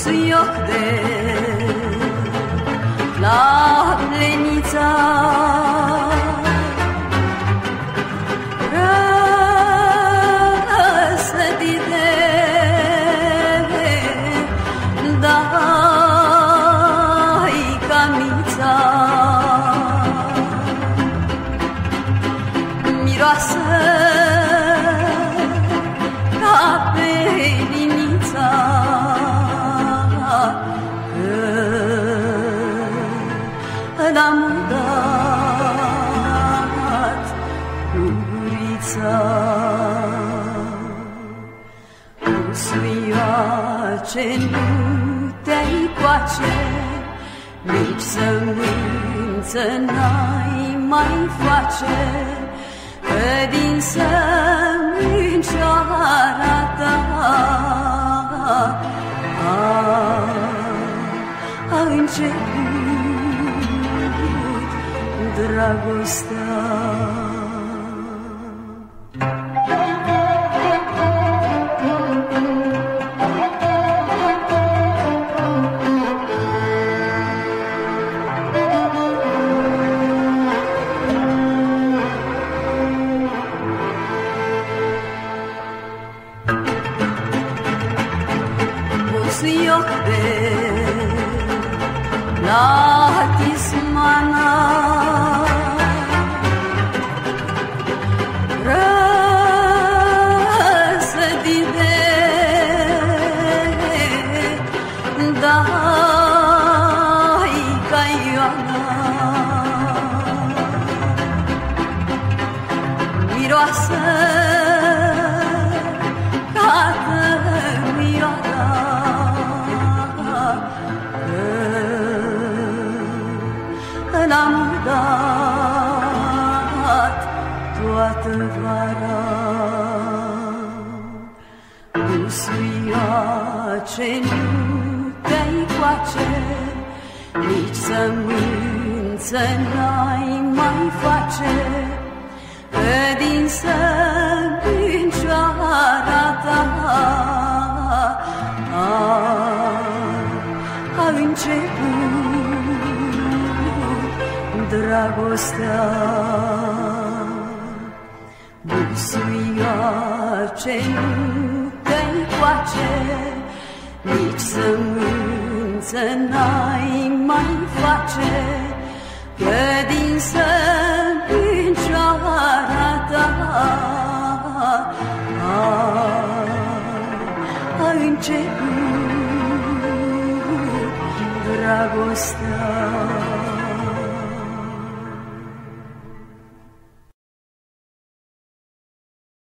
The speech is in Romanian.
busuioc de la plenița. Răsădite, dai camița, miroasă ca pe linița, că l-am dat gurița. Busuioace, nu te-ai coace, nici sămânță n-ai mai face, că din sămâncioara ta a început dragostea. Busuioc de la Tismana, răsădite, dai ca Ioana, miroasă ca tămioara, l-am dat toată vara. Busuioace, nu te-ai coace, nici sămânță n-ai mai face, că din sămâncioara ta a început dragostea. Busuioace, nu te-ai coace, nici sămânță n-ai mai face, că din sămâncioara ta a început dragostea.